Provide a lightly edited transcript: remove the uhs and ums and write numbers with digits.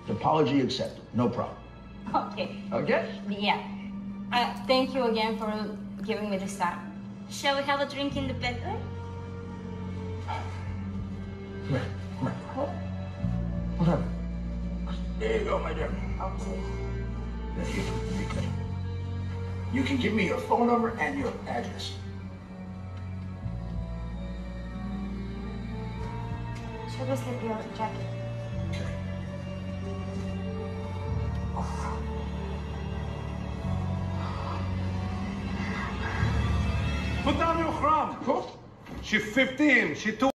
Apology accepted. No problem. Okay. Okay? Yeah. Thank you again for giving me this time. Shall we have a drink in the bedroom? Come here. Whatever. There you go, my dear. Okay. There you go. You can give me your phone number and your address. Should we slip your jacket? Okay. Put down your crumb. Cool. She's 15. She too